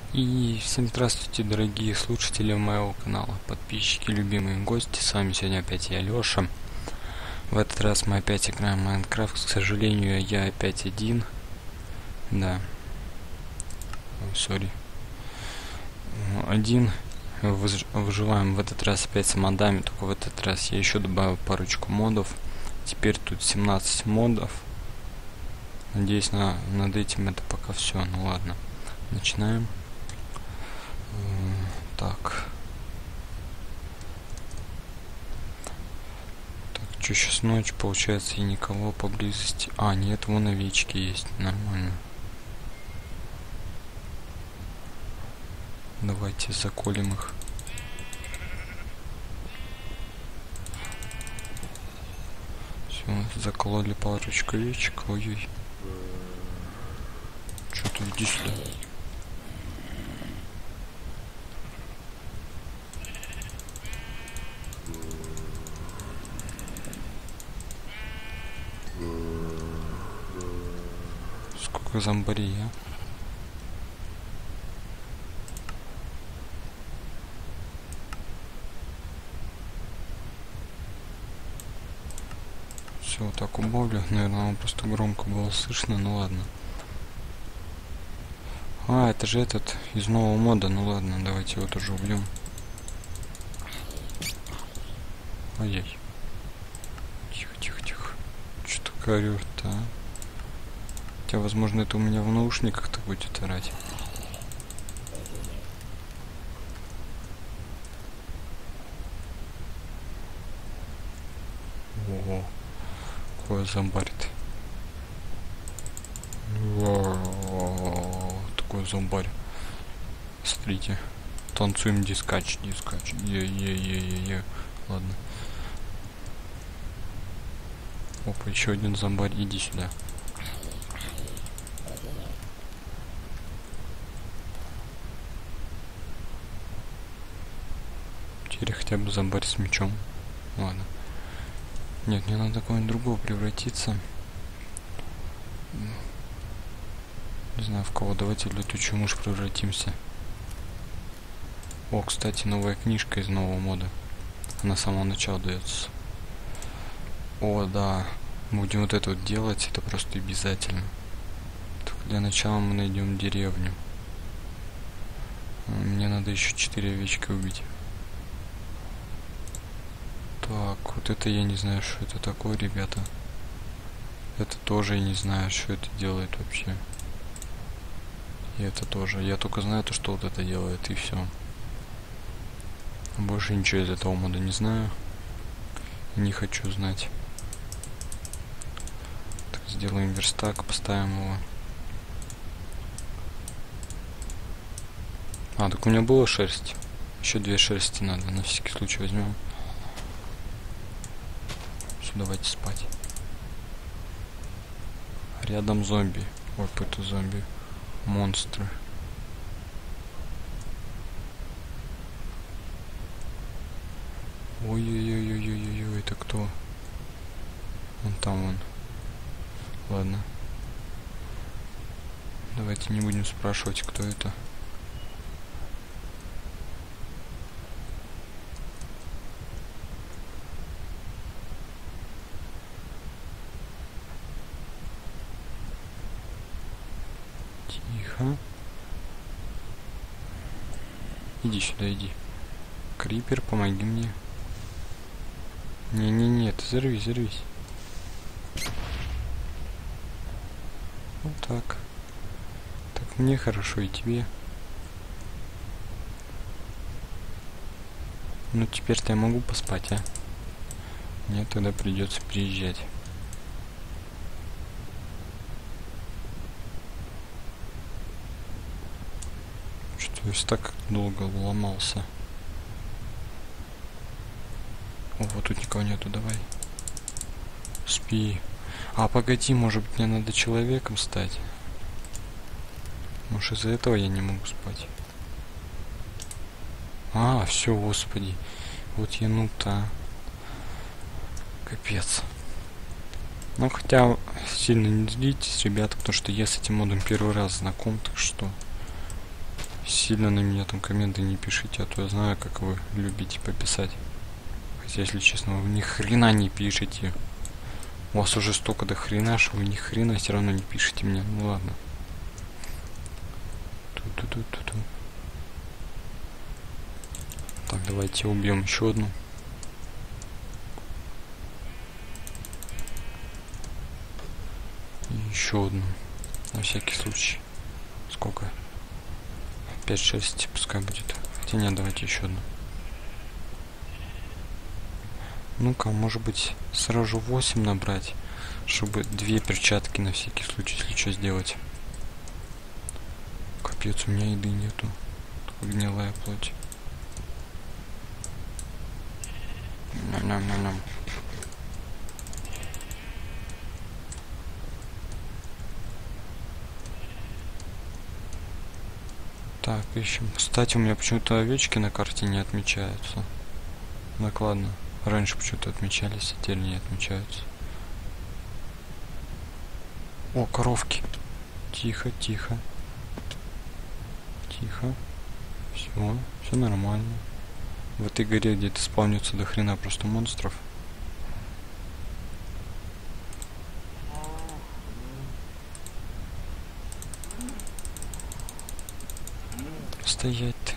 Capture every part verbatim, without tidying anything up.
И всем здравствуйте, дорогие слушатели моего канала, подписчики, любимые гости. С вами сегодня опять я, Леша. В этот раз мы опять играем в Майнкрафт. К сожалению, я опять один. Да. Ой, сори. Один. Выж... Выживаем в этот раз опять с модами. Только в этот раз я еще добавил парочку модов. Теперь тут семнадцать модов. Надеюсь, на... над этим это пока все. Ну ладно. Начинаем. Так. Так, что сейчас ночь, получается, и никого поблизости. А, нет, вон овечки есть, нормально. Давайте заколем их. Все, закололи парочку овечек. Ой-ой. Что-то иди сюда. Сколько зомбарей, а? Все, вот так убавлю. Наверное, вам просто громко было слышно, ну ладно. А, это же этот из нового мода. Ну ладно, давайте его тоже убьем. Ай-яй. Тихо, тихо, тихо. Что такое орёт-то, а? Хотя, возможно, это у меня в наушниках-то будет орать. Ого. Какой зомбарь-то. Такой зомбарь. Смотрите. Танцуем дискач, дискач. Е-е-е-е-е. Ладно. Опа, еще один зомбарь. Иди сюда. Теперь хотя бы зомбарь с мечом. Ладно. Нет, мне надо кого-нибудь другого превратиться. Не знаю в кого. Давайте в летучую мышь превратимся. О, кстати, новая книжка из нового мода. Она с самого начала дается. О, да. Будем вот это вот делать. Это просто обязательно. Только для начала мы найдем деревню. Мне надо еще четыре овечки убить. Так, вот это я не знаю, что это такое, ребята. Это тоже я не знаю, что это делает вообще. И это тоже. Я только знаю то, что вот это делает, и все. Больше ничего из этого мода не знаю. Не хочу знать. Так, сделаем верстак, поставим его. А, так у меня была шерсть. Еще две шерсти надо, на всякий случай возьмем. Все, давайте спать. Рядом зомби. Ой, какой-то зомби. Монстры. Ой-ой-ой-ой-ой-ой, это кто? Вон там он. Ладно. Давайте не будем спрашивать, кто это. Тихо. Иди сюда, иди. Крипер, помоги мне. Не-не-не, ты взорвись, взорвись. Вот так. Так мне хорошо, и тебе. Ну теперь-то я могу поспать, а? Мне тогда придется приезжать. Что-то я так долго ломался. О, вот тут никого нету, давай. Спи. А, погоди, может быть, мне надо человеком стать? Может, из-за этого я не могу спать? А, все, господи. Вот я ну-то, а. Капец. Ну, хотя, сильно не злитесь, ребята, потому что я с этим модом первый раз знаком, так что... сильно на меня там комменты не пишите, а то я знаю, как вы любите пописать. Хотя, если честно, вы ни хрена не пишете. У вас уже столько до хрена, что вы ни хрена все равно не пишете мне. Ну ладно. Ту-ту-ту-ту-ту. Так, давайте убьем еще одну. И еще одну. На всякий случай. Сколько? пять-шесть пускай будет. Хотя нет, давайте еще одну. Ну-ка, может быть, сразу восемь набрать, чтобы две перчатки на всякий случай, если что, сделать. Капец, у меня еды нету. Только гнилая плоть. Ням-ням-ням-ням. Так, ищем. Кстати, у меня почему-то овечки на карте не отмечаются. Накладно. Раньше почему-то отмечались, а теперь не отмечаются. О, коровки. Тихо, тихо. Тихо. Все, все нормально. В этой горе где-то спавнится до хрена просто монстров. Стоять.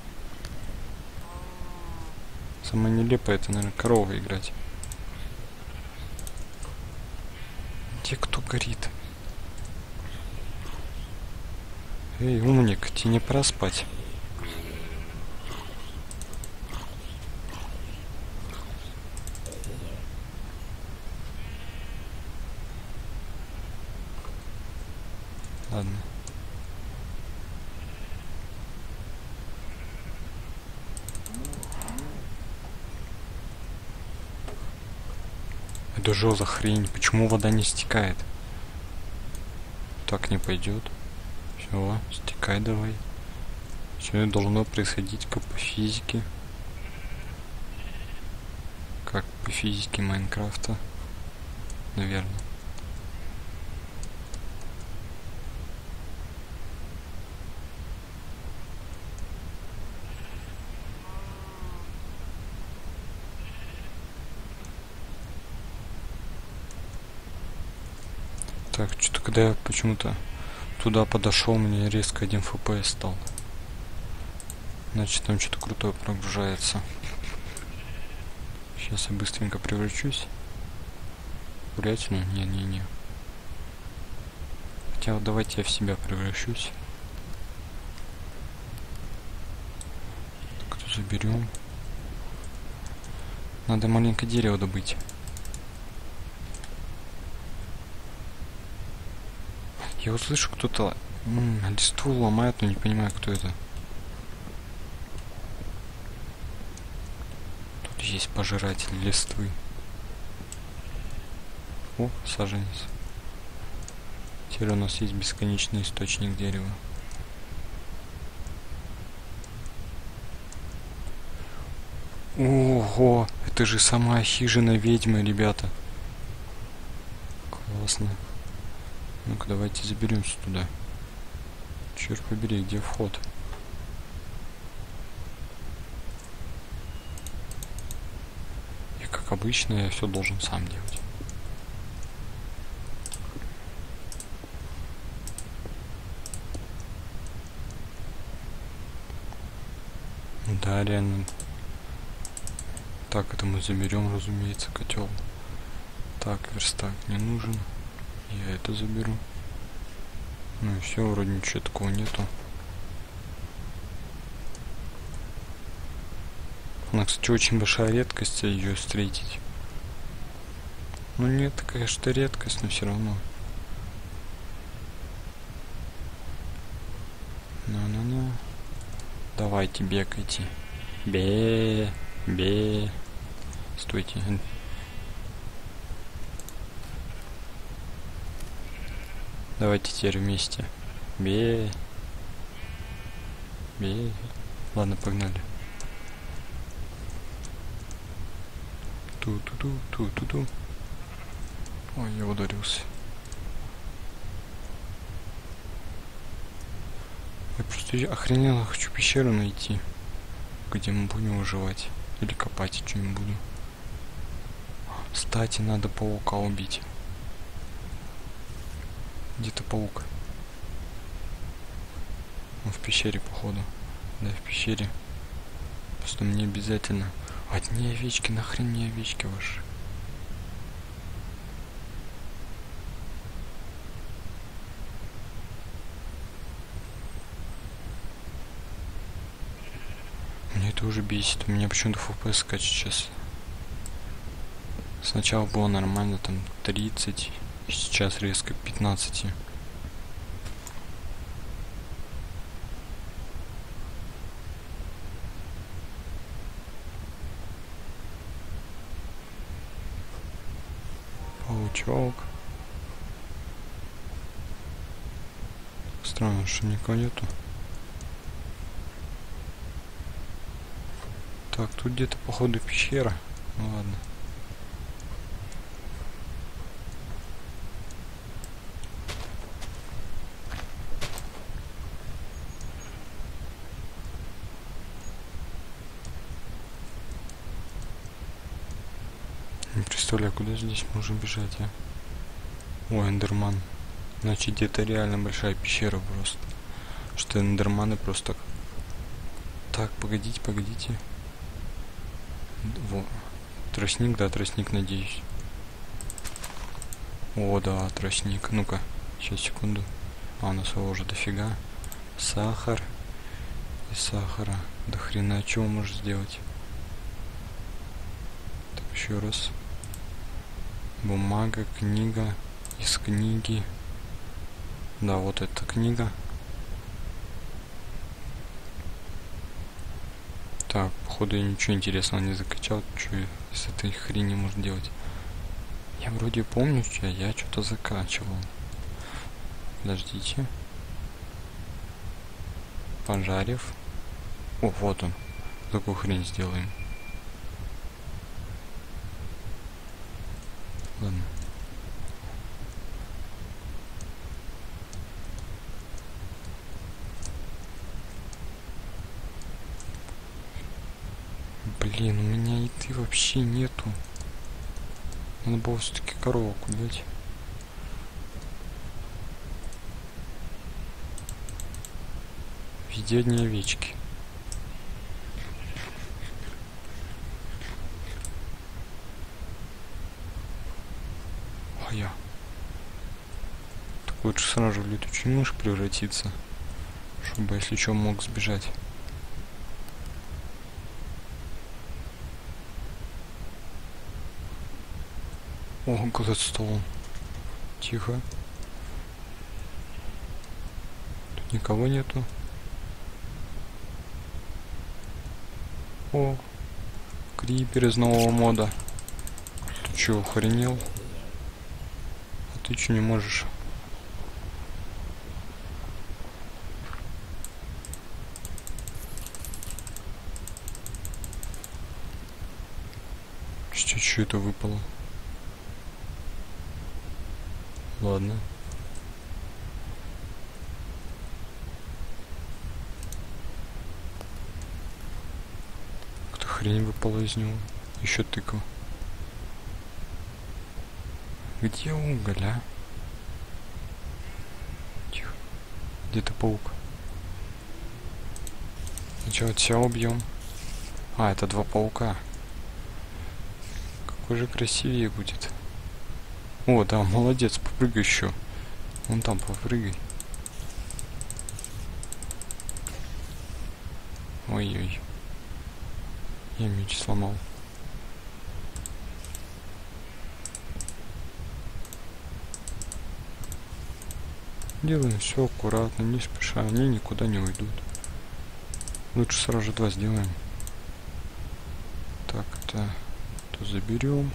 Самое нелепое это, наверное, корова играть. Где кто горит? Эй, умник, тебе не пора спать. Ладно. Это что за хрень? Почему вода не стекает? Так не пойдет. Все, стекай давай. Все должно происходить как по физике. Как по физике Майнкрафта. Наверное. Так, что-то когда я почему-то туда подошел, мне резко один эф пи эс стал. Значит, там что-то крутое прогружается. Сейчас я быстренько превращусь. Курятину? Не-не-не. Хотя вот давайте я в себя превращусь. Так, это заберем. Надо маленькое дерево добыть. Я вот слышу, кто-то листву ломает, но не понимаю, кто это. Тут есть пожиратель листвы. О, саженец. Теперь у нас есть бесконечный источник дерева. Ого, это же сама хижина ведьмы, ребята. Классно. Ну-ка, давайте заберемся туда. Черт побери, где вход? И как обычно, я все должен сам делать. Да, реально. Так, это мы заберем, разумеется, котел. Так, верстак не нужен. Я это заберу. Ну и все, вроде ничего такого нету. Она, кстати, очень большая редкость ее встретить. Ну нет, конечно, редкость, но все равно. Ну-ну-ну. Давайте, бегайте. Бе, бе. Стойте. Давайте теперь вместе. Бе. Бе. Ладно, погнали. Ту-ту-ту-ту-ту-ту. Ой, я ударился. Я просто охрененно хочу пещеру найти, где мы будем выживать. Или копать что-нибудь буду. Кстати, надо паука убить. Где-то паук. Он в пещере, походу. Да, в пещере. Просто мне обязательно... Одни овечки, нахрен не овечки ваши. Мне это уже бесит. У меня почему-то эф пи эс скачет сейчас. Сначала было нормально, там тридцать, сейчас резко пятнадцать. Паучок. Странно, что никого нету. Так, тут где-то походу пещера. Ну ладно. Не представляю, куда здесь можно бежать, а? Ой, эндерман. Значит, где-то реально большая пещера просто. Что эндерманы просто... Так, погодите, погодите. Во. Тростник, да, тростник, надеюсь. О, да, тростник. Ну-ка, сейчас, секунду. А, у нас его уже дофига. Сахар. И сахара. До хрена чего можешь сделать? Так, еще раз. Бумага, книга. Из книги. Да, вот эта книга. Так, походу я ничего интересного не закачал. Что из этой хрени можно делать? Я вроде помню, что я что-то закачивал. Подождите. Пожарив. О, вот он. Такую хрень сделаем. Ладно. Блин, у меня еды вообще нету. Надо было все-таки корову купить. В виде одни овечки. А я. Так лучше сразу в летучую мышь превратиться, чтобы, если что, мог сбежать. О, Гладстоун. Тихо. Тут никого нету. О, крипер из нового мода. Ты чё, охренел? А ты чё не можешь? Что, что это выпало? Ладно. Какая-то хрень выпала из него. Еще тыква. Где уголь, а? Тихо. Где-то паук. Сначала тебя убьем. А, это два паука. Какой же красивее будет. О, да, молодец, попрыгай еще. Вон там попрыгай. Ой-ой. Я меч сломал. Делаем все аккуратно, не спеша, они никуда не уйдут. Лучше сразу же два сделаем. Так, это, это заберем.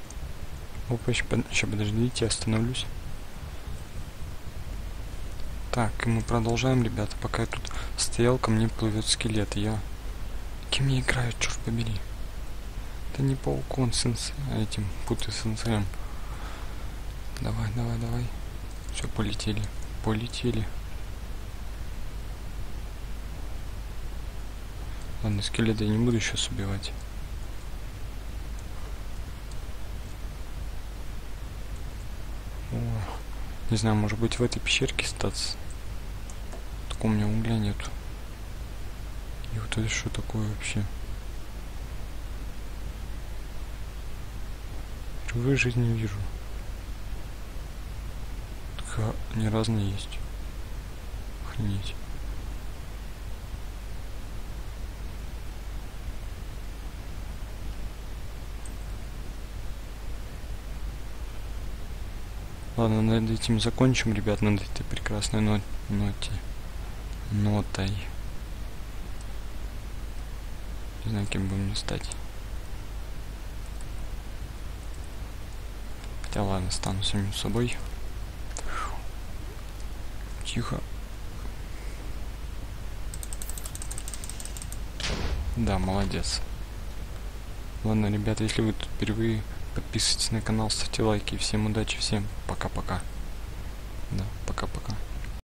Опа, сейчас подождите, остановлюсь. Так, и мы продолжаем, ребята. Пока я тут стоял, ко мне плывет скелет. Я... Кем я играю, черт побери? Это не пауком с инс... этим, путай с инсаем. Давай, давай, давай. Все, полетели. Полетели. Ладно, скелета я не буду сейчас убивать. О, не знаю, может быть в этой пещерке статься. Так у меня угля нету. И вот это что такое вообще? Впервые в жизни вижу. Так, они разные есть. Охренеть. Ладно, над этим закончим, ребят, над этой прекрасной нот ноте. Нотой. Не знаю, кем бы мне стать. Хотя ладно, стану самим собой. Тихо. Да, молодец. Ладно, ребята, если вы тут впервые, подписывайтесь на канал, ставьте лайки. Всем удачи, всем пока-пока. Да, пока-пока.